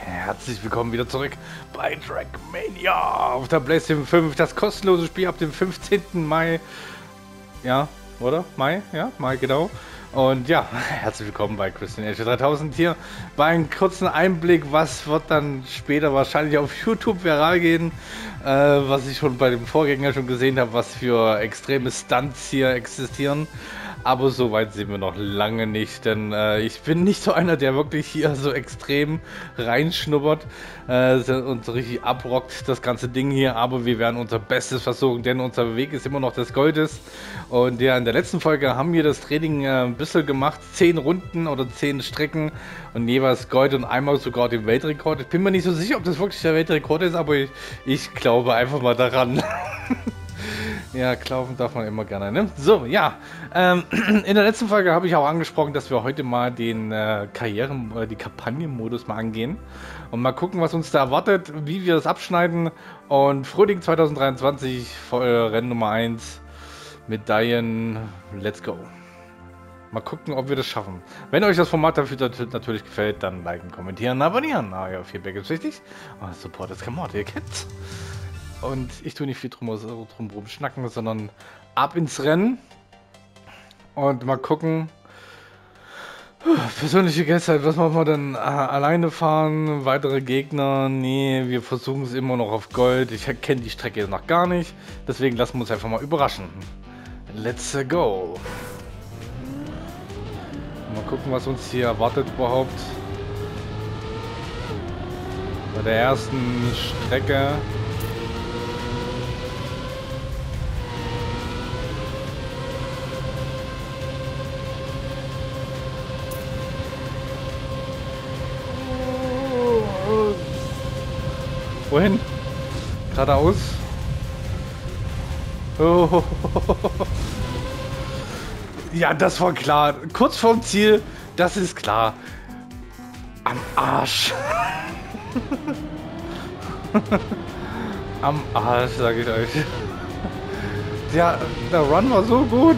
Herzlich willkommen wieder zurück bei Trackmania auf der PlayStation 5. Das kostenlose Spiel ab dem 15. Mai. Ja, oder? Mai? Ja, Mai, genau. Und ja, herzlich willkommen bei Christian Edge 3000 hier. Bei einem kurzen Einblick, was wird dann später wahrscheinlich auf YouTube viral gehen. Was ich schon bei dem Vorgänger schon gesehen habe, was für extreme Stunts hier existieren. Aber so weit sind wir noch lange nicht, denn ich bin nicht so einer, der wirklich hier so extrem reinschnuppert und so richtig abrockt, das ganze Ding hier. Aber wir werden unser Bestes versuchen, denn unser Weg ist immer noch des Goldes. Und ja, in der letzten Folge haben wir das Training ein bisschen gemacht, 10 Runden oder 10 Strecken und jeweils Gold und einmal sogar den Weltrekord. Ich bin mir nicht so sicher, ob das wirklich der Weltrekord ist, aber ich glaube einfach mal daran. Ja, klaufen darf man immer gerne, ne? So, ja. In der letzten Folge habe ich auch angesprochen, dass wir heute mal den die Kampagnenmodus mal angehen. Und mal gucken, was uns da erwartet, wie wir das abschneiden. Und Frühling 2023, Rennen Nummer 1, Medaillen, let's go. Mal gucken, ob wir das schaffen. Wenn euch das Format dafür natürlich gefällt, dann liken, kommentieren, abonnieren. Ah ja, Feedback ist wichtig. Oh, Support ist kein Mord, ihr kennt's. Und ich tue nicht viel drum schnacken, sondern ab ins Rennen. Und mal gucken. Persönliche Gäste, was machen wir denn? Alleine fahren? Weitere Gegner? Nee, wir versuchen es immer noch auf Gold. Ich kenne die Strecke noch gar nicht. Deswegen lassen wir uns einfach mal überraschen. Let's go. Mal gucken, was uns hier erwartet überhaupt. Bei der ersten Strecke. Wohin? Geradeaus? Oh. Ja, das war klar. Kurz vorm Ziel, das ist klar. Am Arsch. Am Arsch, sage ich euch. Ja, der Run war so gut.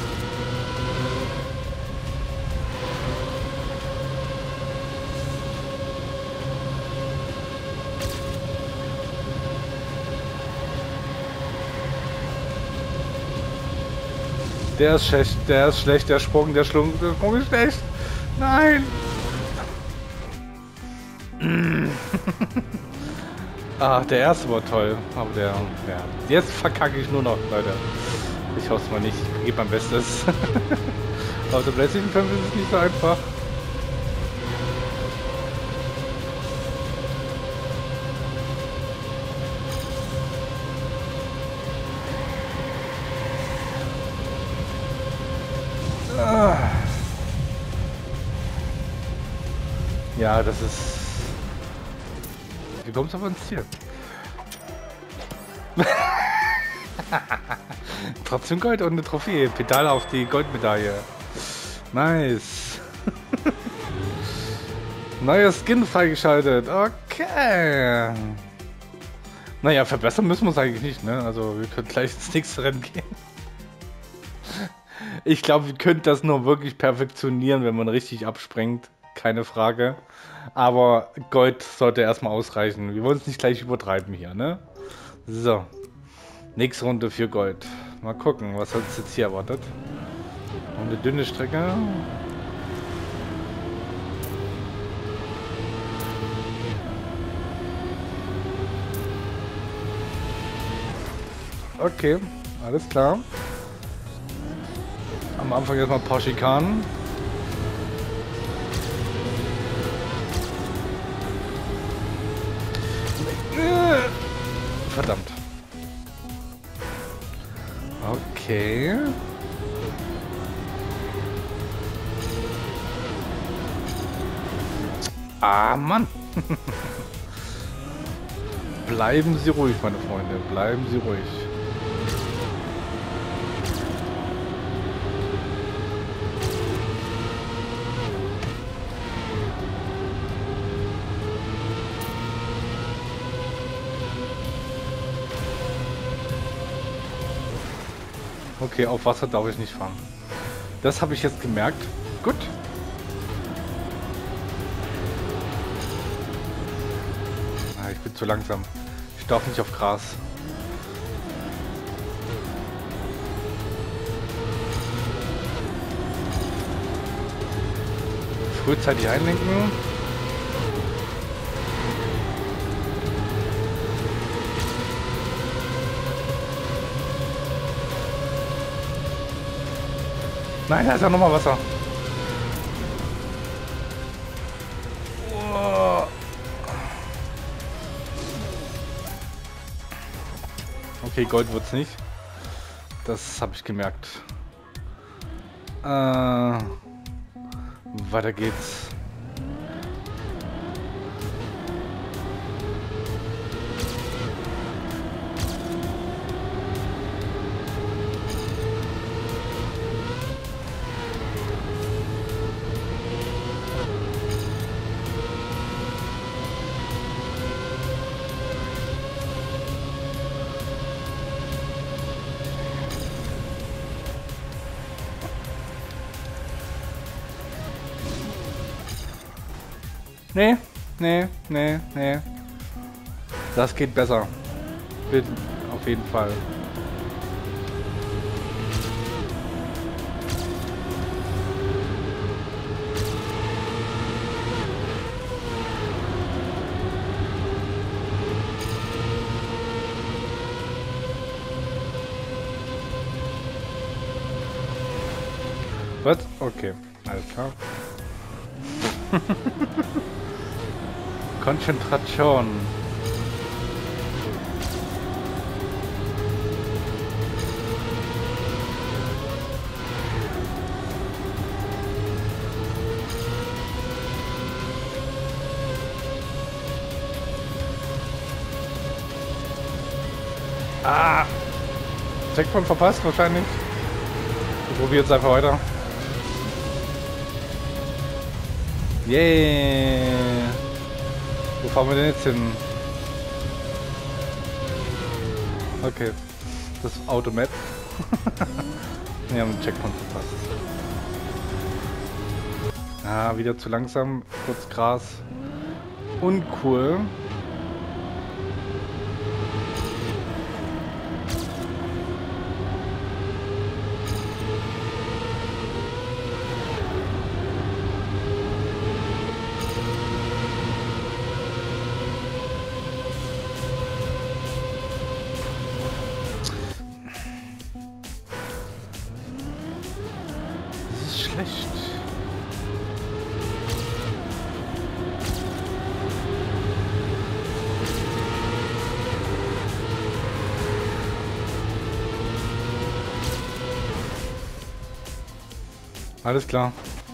Der ist schlecht, der Sprung ist schlecht. Nein! Ah, der erste war toll, aber ja. Jetzt verkacke ich nur noch, Leute. Ich hoffe es mal nicht, ich gebe mein Bestes. Auf der PlayStation 5 ist es nicht so einfach. Ja, das ist... Wie kommst du aber ins Ziel? Trotzdem Gold und eine Trophäe. Pedal auf die Goldmedaille. Nice. Neuer Skin freigeschaltet. Okay. Naja, verbessern müssen wir es eigentlich nicht, ne? Also wir können gleich ins nächste Rennen gehen. Ich glaube, wir könnten das nur wirklich perfektionieren, wenn man richtig abspringt. Keine Frage. Aber Gold sollte erstmal ausreichen. Wir wollen es nicht gleich übertreiben hier, ne? So. Nächste Runde für Gold. Mal gucken, was uns jetzt hier erwartet. Und eine dünne Strecke. Okay, alles klar. Am Anfang erstmal ein paar Schikanen. Verdammt. Okay. Ah, Mann. Bleiben Sie ruhig, meine Freunde. Bleiben Sie ruhig. Okay, auf Wasser darf ich nicht fahren. Das habe ich jetzt gemerkt. Gut. ich bin zu langsam. Ich darf nicht auf Gras. Frühzeitig einlenken. Nein, da ist ja nochmal Wasser. Oh. Okay, Gold wird's nicht. Das habe ich gemerkt. Weiter geht's. Nee, nee, nee, nee. Das geht besser. Auf jeden Fall. Was? Okay, alles klar. Konzentration. Ah! Checkpoint verpasst wahrscheinlich. Ich probiere jetzt einfach weiter. Yeah! Wo fahren wir denn jetzt hin? Okay, das Automap. Wir haben den Checkpoint verpasst. Ah, wieder zu langsam. Kurz Gras. Uncool. Schlecht. Alles klar.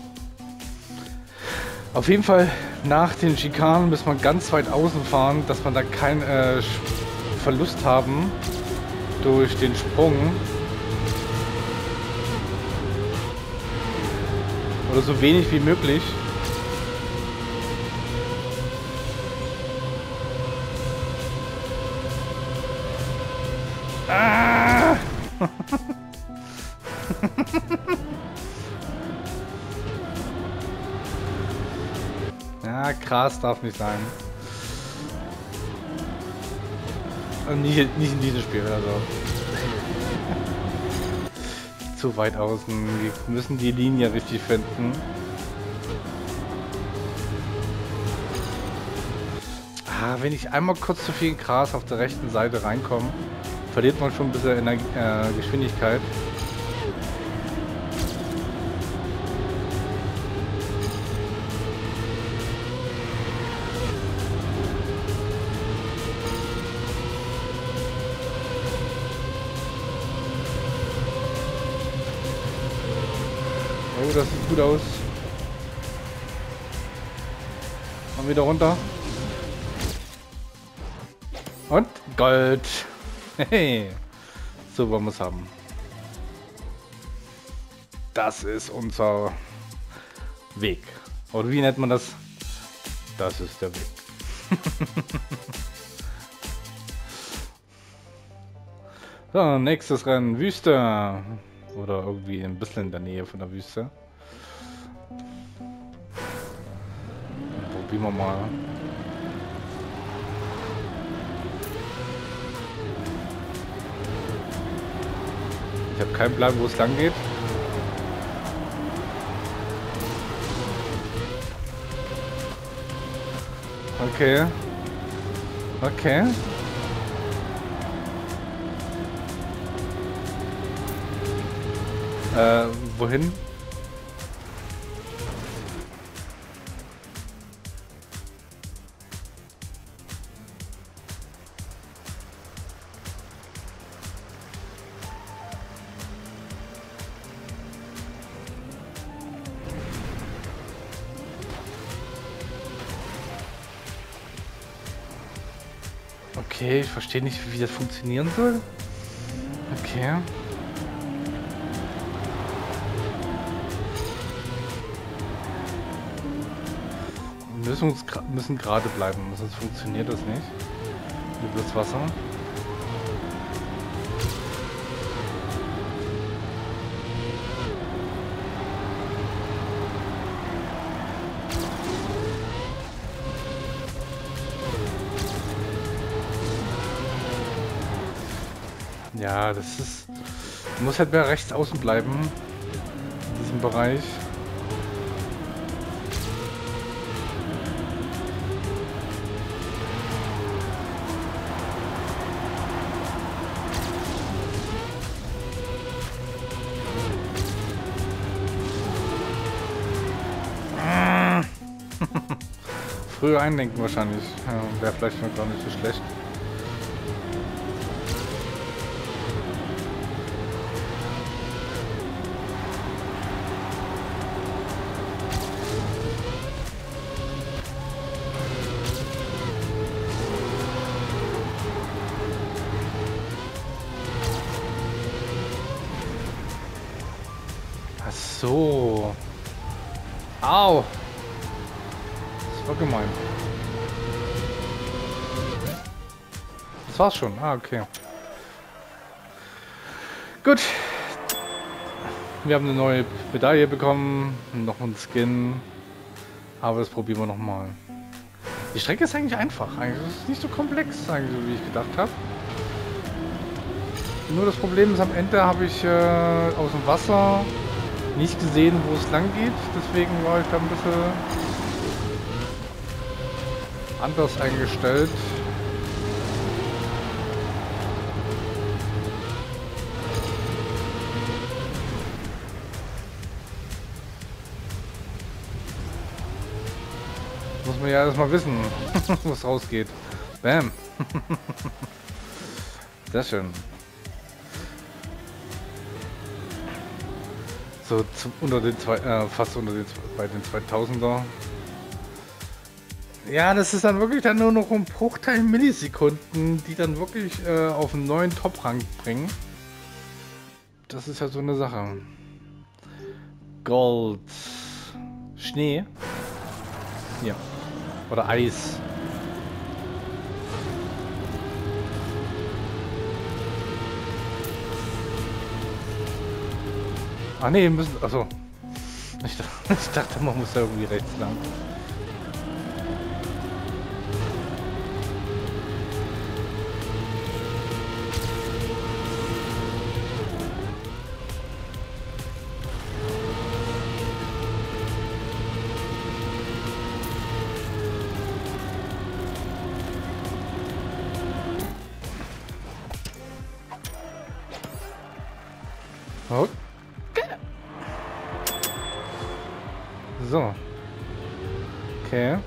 Auf jeden Fall nach den Schikanen muss man ganz weit außen fahren, dass man da keinen Verlust haben durch den Sprung. Oder so wenig wie möglich. Ah! Ja, Gras darf nicht sein. Und nicht in diesem Spiel oder so. Zu weit außen. Wir müssen die Linie richtig finden. Ah, wenn ich einmal kurz zu viel Gras auf der rechten Seite reinkomme, verliert man schon ein bisschen Geschwindigkeit. Oh, das sieht gut aus. Mal wieder runter. Und Gold. Hey. So wollen wir es haben. Das ist unser Weg. Oder wie nennt man das? Das ist der Weg. So, nächstes Rennen. Wüste. Oder irgendwie ein bisschen in der Nähe von der Wüste. Probieren wir mal. Ich habe keinen Plan, wo es lang geht. Okay. Okay. Wohin? Okay, ich verstehe nicht, wie das funktionieren soll. Okay. Wir müssen gerade bleiben, sonst funktioniert das nicht. Über das Wasser. Ja, das ist... Du musst halt mehr rechts außen bleiben. In diesem Bereich. Früher einlenken wahrscheinlich. Ja, wäre vielleicht noch gar nicht so schlecht. Ach so. Au. Das war gemein. Das war's schon. Ah, okay. Gut. Wir haben eine neue Medaille bekommen. Noch einen Skin. Aber das probieren wir nochmal. Die Strecke ist eigentlich einfach. Eigentlich ist es nicht so komplex, eigentlich, so wie ich gedacht habe. Nur das Problem ist, am Ende habe ich aus dem Wasser nicht gesehen, wo es lang geht. Deswegen war ich da ein bisschen anders eingestellt. Muss man ja erstmal wissen, wo es rausgeht. Bam. Sehr schön. So unter den fast unter den bei den 2000er. Ja, das ist dann wirklich dann nur noch ein Bruchteil Millisekunden, die dann wirklich auf einen neuen Top-Rang bringen. Das ist ja so eine Sache. Gold. Schnee. Ja. Oder Eis. Ah ne, müssen. Achso. Ich dachte, man muss da irgendwie rechts lang. Okay. So. Okay.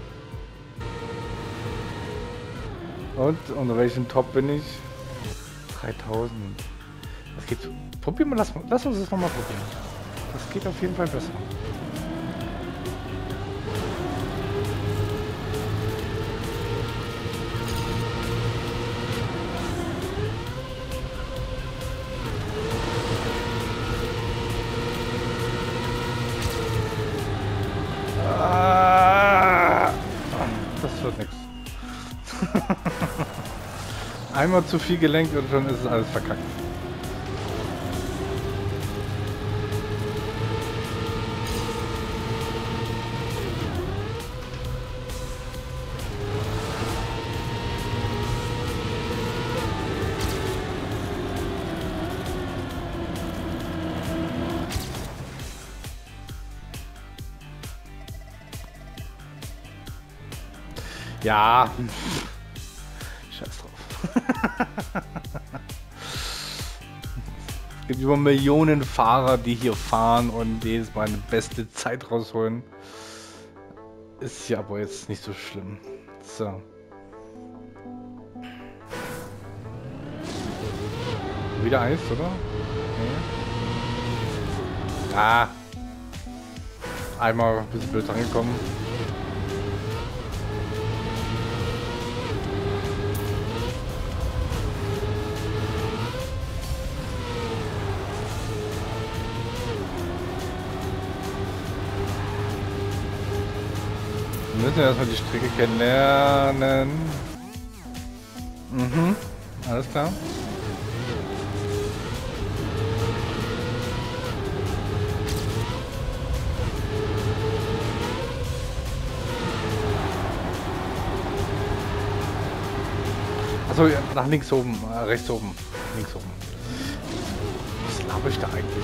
Und unter welchem Top bin ich? 3000. Das geht. Probieren wir, lass uns das nochmal probieren. Das geht auf jeden Fall besser. Das wird nichts. Einmal zu viel gelenkt und schon ist es alles verkackt. Ja. Scheiß drauf. Es gibt über Millionen Fahrer, die hier fahren und jedes Mal eine beste Zeit rausholen. Ist ja aber jetzt nicht so schlimm. So. Wieder Eis, oder? Okay. Ah. Einmal ein bisschen blöd angekommen. Wir müssen erstmal die Strecke kennenlernen. Mhm, alles klar. Achso, ja, nach links oben, rechts oben, links oben. Was laber ich da eigentlich?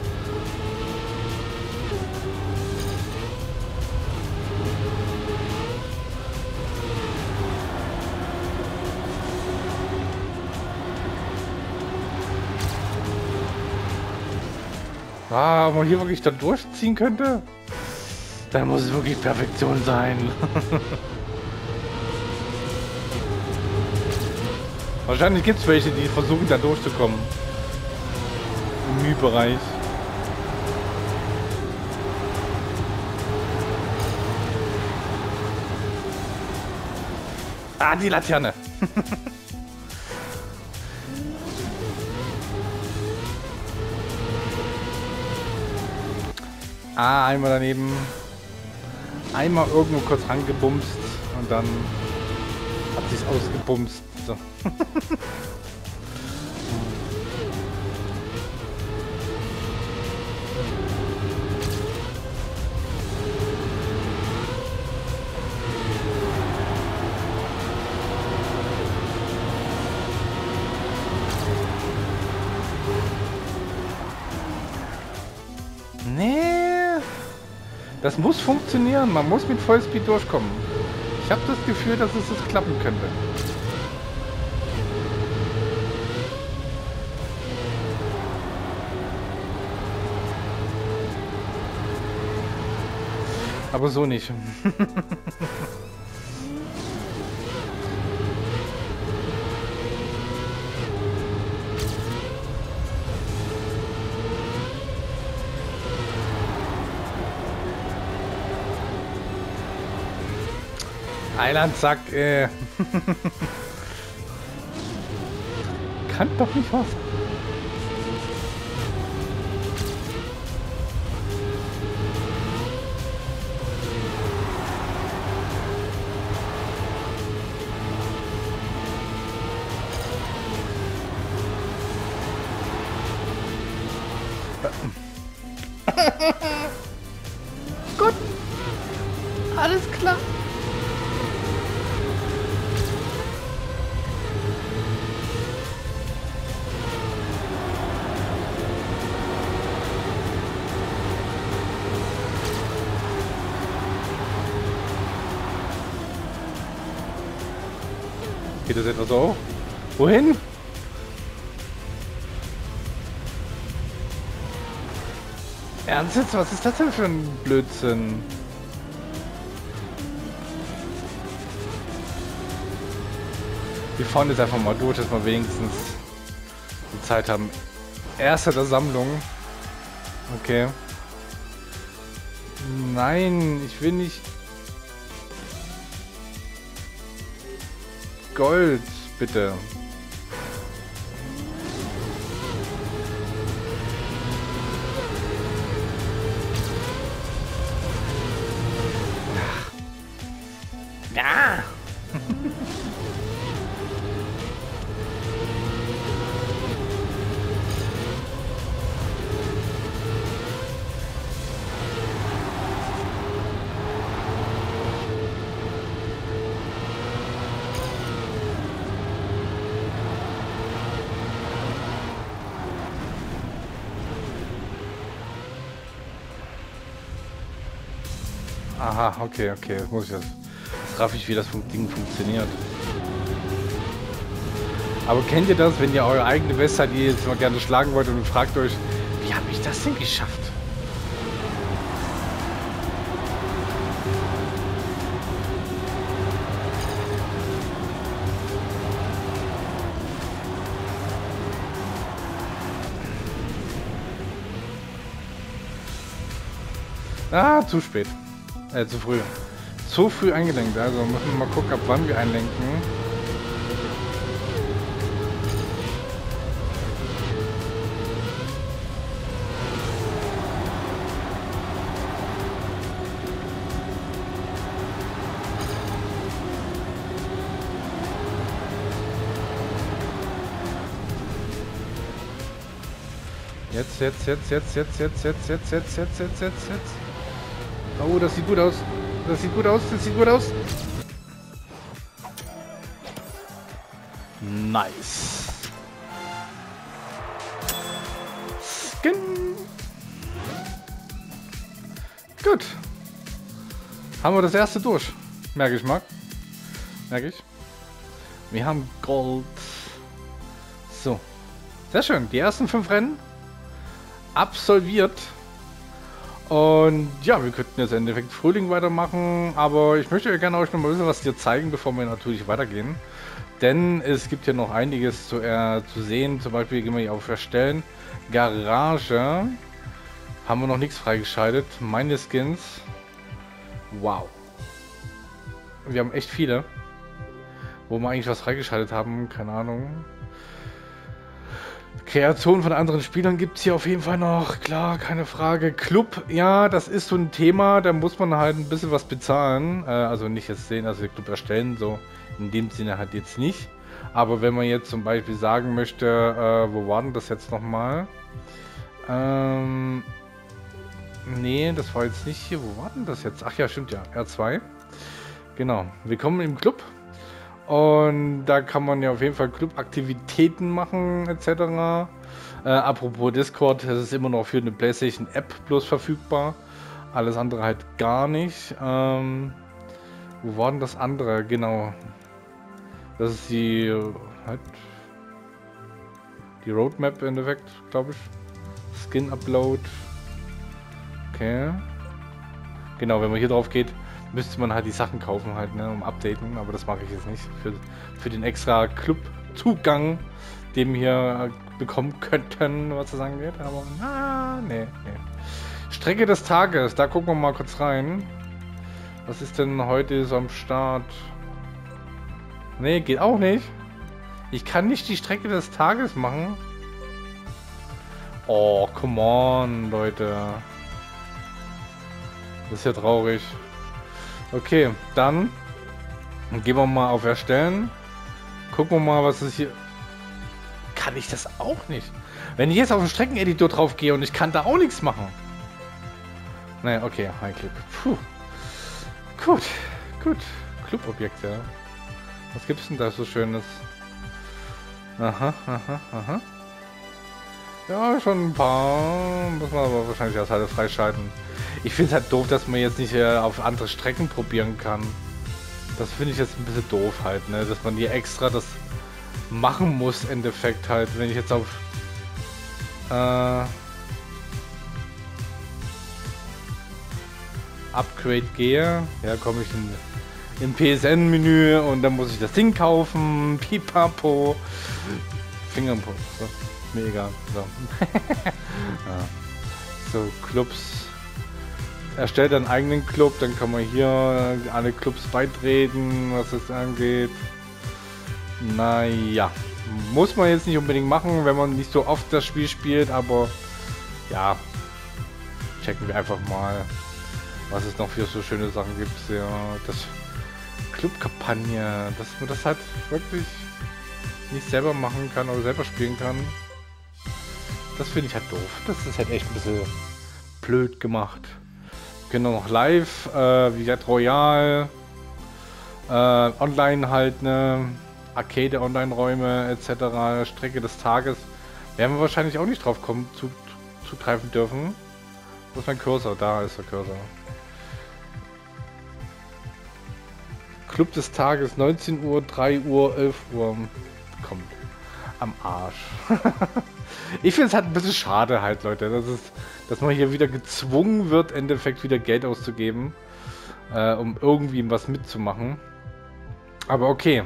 Ah, ob man hier wirklich da durchziehen könnte? Da muss es wirklich Perfektion sein. Wahrscheinlich gibt es welche, die versuchen da durchzukommen. Im Mühbereich. Ah, die Laterne. Ah, einmal daneben. Einmal irgendwo kurz rangebumst und dann hat sich's ausgebumst. So. Nee, das muss funktionieren. Man muss mit Vollspeed durchkommen. Ich habe das Gefühl, dass es das klappen könnte. Aber so nicht. Eiland sagt, kann doch nicht was. Gut, alles klar. Geht das etwa so? Wohin? Ernst jetzt? Was ist das denn für ein Blödsinn? Wir fahren jetzt einfach mal durch, dass wir wenigstens die Zeit haben. Erster der Sammlung. Okay. Nein, ich will nicht... Gold, bitte. Ja. Aha, okay, okay, muss ich das raff ich, wie das Ding funktioniert. Aber kennt ihr das, wenn ihr eure eigene Website, die ihr jetzt mal gerne schlagen wollt und fragt euch, wie habe ich das denn geschafft? Ah, zu spät. Zu früh. Zu früh eingelenkt. Also müssen wir mal gucken, ab wann wir einlenken. Jetzt. Oh, das sieht gut aus. Das sieht gut aus. Das sieht gut aus. Nice. Skin. Gut. Haben wir das erste durch. Merke ich mal. Merke ich. Wir haben Gold. So. Sehr schön. Die ersten 5 Rennen absolviert. Und ja, wir könnten jetzt im Endeffekt Frühling weitermachen, aber ich möchte ja gerne euch noch mal ein bisschen was hier zeigen, bevor wir natürlich weitergehen. Denn es gibt ja noch einiges zu sehen. Zum Beispiel gehen wir hier auf Erstellen. Garage. Haben wir noch nichts freigeschaltet. Meine Skins. Wow. Wir haben echt viele. Wo wir eigentlich was freigeschaltet haben, keine Ahnung. Kreation von anderen Spielern gibt es hier auf jeden Fall noch, klar, keine Frage. Club, ja, das ist so ein Thema, da muss man halt ein bisschen was bezahlen. Also nicht jetzt sehen, also den Club erstellen, so in dem Sinne halt jetzt nicht. Aber wenn man jetzt zum Beispiel sagen möchte, wo war denn das jetzt nochmal? Nee, das war jetzt nicht hier, wo war denn das jetzt? Ach ja, stimmt ja, R2. Genau, willkommen im Club. Und da kann man ja auf jeden Fall Clubaktivitäten machen, etc. Apropos Discord, das ist immer noch für eine PlayStation App bloß verfügbar. Alles andere halt gar nicht. Wo war denn das andere? Genau. Das ist die Roadmap im Endeffekt, glaube ich. Skin Upload. Okay. Genau, wenn man hier drauf geht, müsste man halt die Sachen kaufen halt, ne, um updaten, aber das mache ich jetzt nicht. Für den extra Club-Zugang, den wir hier bekommen könnten, was das angeht, aber nee. Strecke des Tages, da gucken wir mal kurz rein. Was ist denn heute so am Start? Nee, geht auch nicht. Ich kann nicht die Strecke des Tages machen. Oh, come on, Leute. Das ist ja traurig. Okay, dann gehen wir mal auf Erstellen. Gucken wir mal, was ist hier. Kann ich das auch nicht? Wenn ich jetzt auf den Streckeneditor drauf gehe und ich kann da auch nichts machen. Naja, okay, High-Click. Puh. Gut. Clubobjekte. Was gibt's denn da so Schönes? Aha. Ja, schon ein paar. Muss man aber wahrscheinlich erst halt freischalten. Ich finde es halt doof, dass man jetzt nicht auf andere Strecken probieren kann. Das finde ich jetzt ein bisschen doof halt, ne? Dass man hier extra das machen muss, im Endeffekt halt. Wenn ich jetzt auf Upgrade gehe, ja, komme ich im PSN-Menü und dann muss ich das Ding kaufen. Pipapo. Fingerpunkt. So. Mir egal. So. Ja. So, Clubs. Erstellt einen eigenen Club, dann kann man hier alle Clubs beitreten, was das angeht. Naja, muss man jetzt nicht unbedingt machen, wenn man nicht so oft das Spiel spielt, aber ja, checken wir einfach mal, was es noch für so schöne Sachen gibt. Ja, das Club-Kampagne, dass man das halt wirklich nicht selber machen kann oder selber spielen kann. Das finde ich halt doof. Das ist halt echt ein bisschen blöd gemacht. Genau, noch live, wie gesagt, Royal, online halt, ne, Arcade, Online-Räume etc., Strecke des Tages, werden wir wahrscheinlich auch nicht drauf kommen, zugreifen dürfen. Wo ist mein Cursor? Da ist der Cursor. Club des Tages, 19 Uhr, 3 Uhr, 11 Uhr. Kommt am Arsch. Ich finde es halt ein bisschen schade halt, Leute, dass man hier wieder gezwungen wird, im Endeffekt wieder Geld auszugeben, um irgendwie was mitzumachen. Aber okay.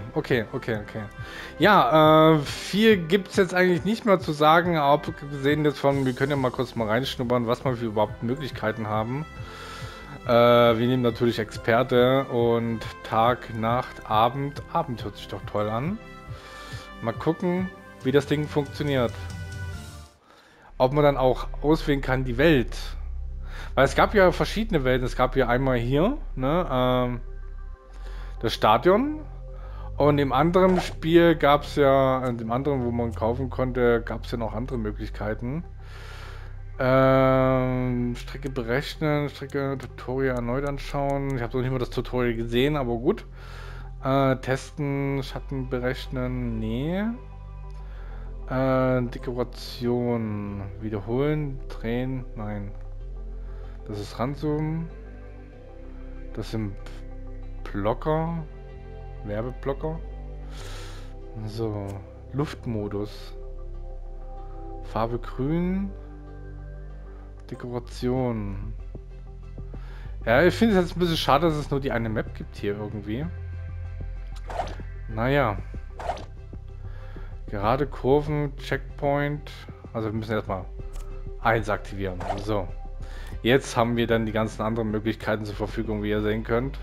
Ja, viel gibt es jetzt eigentlich nicht mehr zu sagen, abgesehen jetzt von, wir können ja mal kurz mal reinschnuppern, was wir für überhaupt Möglichkeiten haben. Wir nehmen natürlich Experte und Tag, Nacht, Abend. Abend hört sich doch toll an. Mal gucken, wie das Ding funktioniert. Ob man dann auch auswählen kann, die Welt. Weil es gab ja verschiedene Welten. Es gab ja einmal hier, ne, das Stadion. Und im anderen Spiel gab es ja, in dem anderen, wo man kaufen konnte, gab es ja noch andere Möglichkeiten. Strecke berechnen, Strecke Tutorial erneut anschauen. Ich habe noch nicht mal das Tutorial gesehen, aber gut. Testen, Schatten berechnen, nee. Dekoration, wiederholen, drehen, nein. Das ist ranzoomen. Das sind Blocker, Werbeblocker. So, Luftmodus. Farbe grün. Dekoration. Ja, ich finde es jetzt ein bisschen schade, dass es nur die eine Map gibt hier irgendwie. Naja. Gerade Kurven, Checkpoint. Also wir müssen erstmal eins aktivieren. So. Jetzt haben wir dann die ganzen anderen Möglichkeiten zur Verfügung, wie ihr sehen könnt.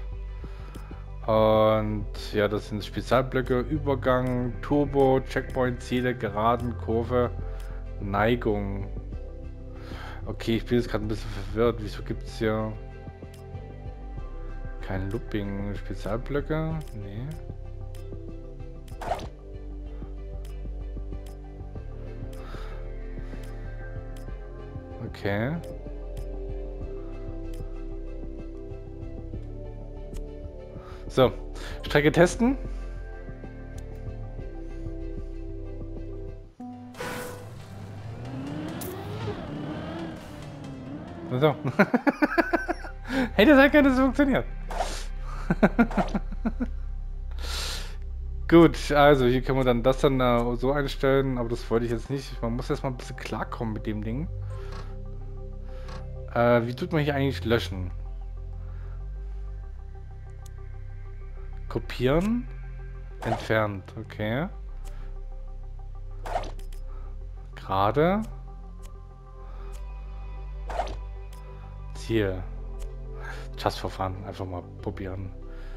Und ja, das sind Spezialblöcke, Übergang, Turbo, Checkpoint, Ziele, Geraden, Kurve, Neigung. Okay, ich bin jetzt gerade ein bisschen verwirrt. Wieso gibt es hier kein Looping? Spezialblöcke? Nee. Okay. So, Strecke testen. So. Hätte sein können, dass es funktioniert. Gut, also hier können wir dann das dann so einstellen, aber das wollte ich jetzt nicht. Man muss erstmal ein bisschen klarkommen mit dem Ding. Wie tut man hier eigentlich löschen? Kopieren. Entfernt, okay. Gerade. Ziel. Just-Verfahren, einfach mal probieren.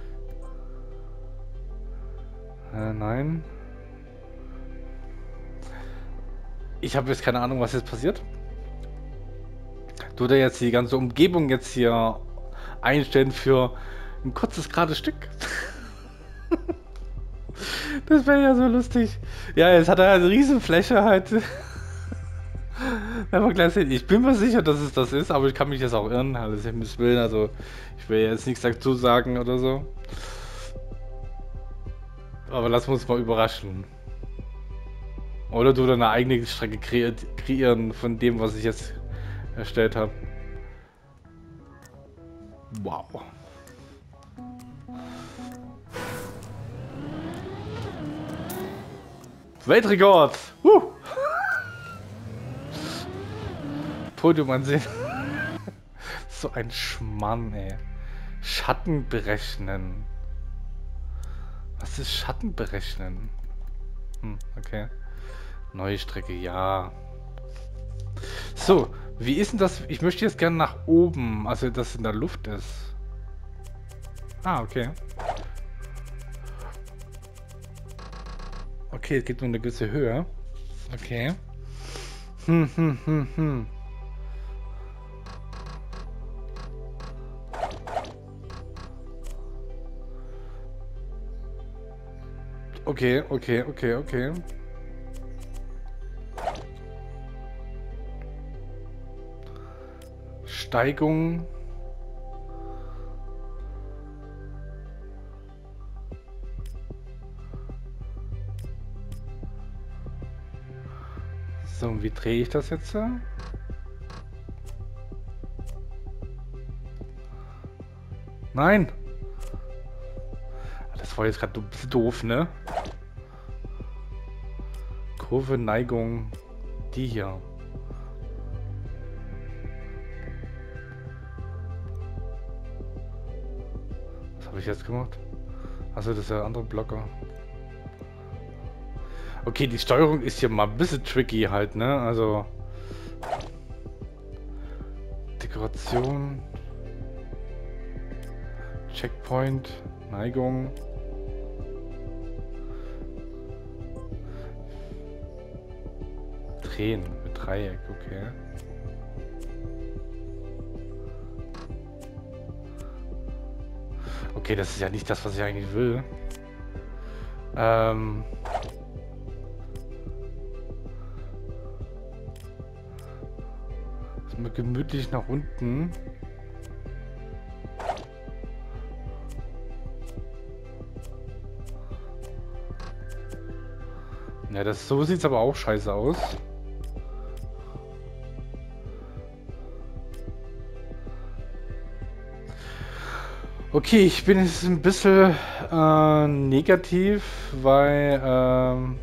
Nein. Ich habe jetzt keine Ahnung, was jetzt passiert. Tut er jetzt die ganze Umgebung jetzt hier einstellen für ein kurzes gerade Stück? Das wäre ja so lustig. Ja, jetzt hat er eine Riesenfläche halt. Wenn wir gleich sehen. Ich bin mir sicher, dass es das ist, aber ich kann mich jetzt auch irren. Alles Himmels Willen, also ich will jetzt nichts dazu sagen oder so. Aber lass uns mal überraschen. Oder du eine eigene Strecke kreieren von dem, was ich jetzt erstellt habe. Wow. Weltrekord! Podium ansehen. So ein Schmarrn, ey. Schatten berechnen. Was ist Schatten berechnen? Okay. Neue Strecke, ja. So, wie ist denn das? Ich möchte jetzt gerne nach oben, also dass es in der Luft ist. Ah, okay. Okay, es gibt nur eine gewisse Höhe. Okay. Okay. Steigung. So, und wie drehe ich das jetzt? Nein! das war jetzt gerade ein bisschen doof, ne? Kurve, Neigung, die hier. Was habe ich jetzt gemacht? Also das ist der andere Blocker. Okay, die Steuerung ist hier mal ein bisschen tricky halt, ne? Also Dekoration, Checkpoint, Neigung. Drehen mit Dreieck, okay. Okay, das ist ja nicht das, was ich eigentlich will. Gemütlich nach unten. Ja, so sieht's aber auch scheiße aus. Okay, ich bin jetzt ein bisschen negativ, weil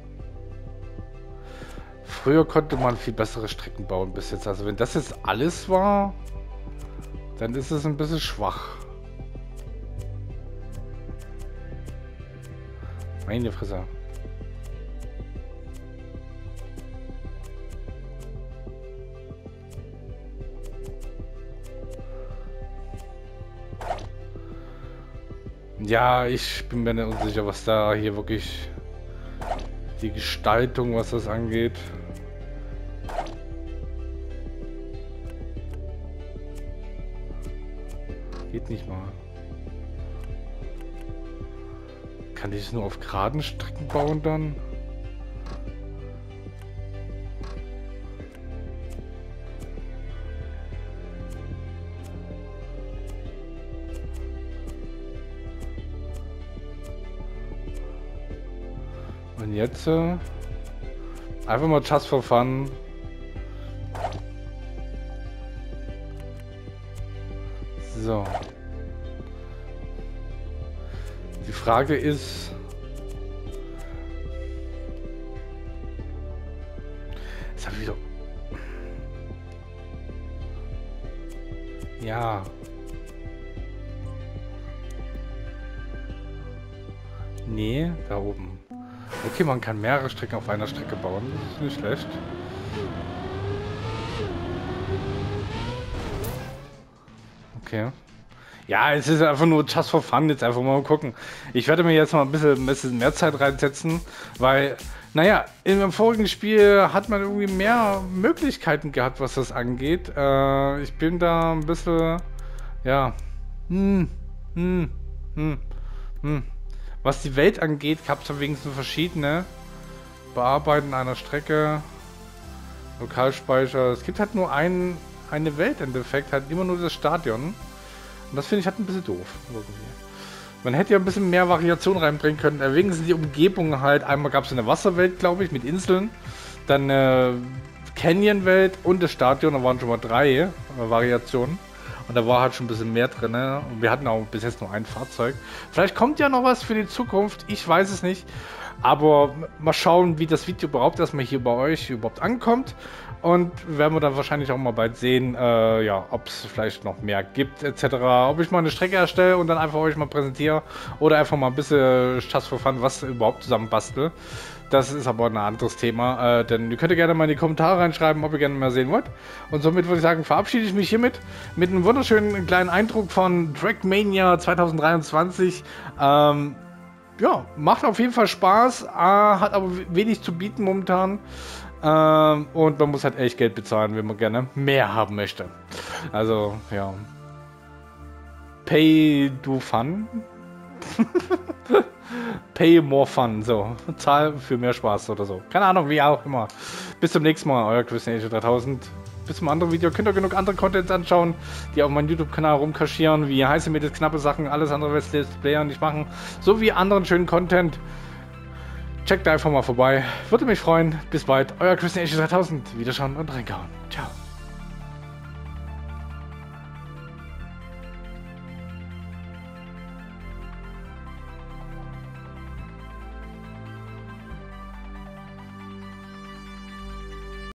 früher konnte man viel bessere Strecken bauen bis jetzt. Also wenn das jetzt alles war, dann ist es ein bisschen schwach. Meine Fresse. Ja, ich bin mir nicht unsicher, was da hier wirklich die Gestaltung, was das angeht. Geht nicht mal. Kann ich es nur auf geraden Strecken bauen dann? Und jetzt einfach mal just for fun. So. Die Frage ist, jetzt habe ich wieder. Ja. Nee, da oben. Okay, man kann mehrere Strecken auf einer Strecke bauen. Das ist nicht schlecht. Okay. Ja, es ist einfach nur just for fun. Jetzt einfach mal gucken. Ich werde mir jetzt mal ein bisschen mehr Zeit reinsetzen, weil, naja, in dem vorigen Spiel hat man irgendwie mehr Möglichkeiten gehabt, was das angeht. Ich bin da ein bisschen, ja, Was die Welt angeht, gab es wenigstens verschiedene. Bearbeiten einer Strecke, Lokalspeicher. Es gibt halt nur eine Welt im Endeffekt, halt immer nur das Stadion. Und das finde ich halt ein bisschen doof. Irgendwie. Man hätte ja ein bisschen mehr Variation reinbringen können. Wenigstens die Umgebung halt. Einmal gab es eine Wasserwelt, glaube ich, mit Inseln. Dann eine Canyon-Welt und das Stadion. Da waren schon mal 3 Variationen. Und da war halt schon ein bisschen mehr drin. Ne? Und wir hatten auch bis jetzt nur ein Fahrzeug. Vielleicht kommt ja noch was für die Zukunft. Ich weiß es nicht. Aber mal schauen, wie das Video überhaupt erstmal hier bei euch überhaupt ankommt. Und werden wir dann wahrscheinlich auch mal bald sehen, ja, ob es vielleicht noch mehr gibt, etc. Ob ich mal eine Strecke erstelle und dann einfach euch mal präsentiere. Oder einfach mal ein bisschen just for fun, was überhaupt zusammen bastel. Das ist aber ein anderes Thema, denn ihr könnt gerne mal in die Kommentare reinschreiben, ob ihr gerne mehr sehen wollt. Und somit würde ich sagen, verabschiede ich mich hiermit mit einem wunderschönen kleinen Eindruck von Trackmania 2023. Ja, macht auf jeden Fall Spaß, hat aber wenig zu bieten momentan. Und man muss halt echt Geld bezahlen, wenn man gerne mehr haben möchte. Also, ja. Pay to fun. Pay more fun, so. Zahl für mehr Spaß oder so. Keine Ahnung, wie auch immer. Bis zum nächsten Mal, euer Christian 3000. Bis zum anderen Video. Könnt ihr genug andere Contents anschauen, die auf meinem YouTube-Kanal rumkaschieren, wie heiße mir das knappe Sachen, alles andere, was Let's Player nicht machen, sowie anderen schönen Content. Checkt da einfach mal vorbei. Würde mich freuen. Bis bald. Euer Christian 3000. Wiederschauen und reingehauen. Ciao.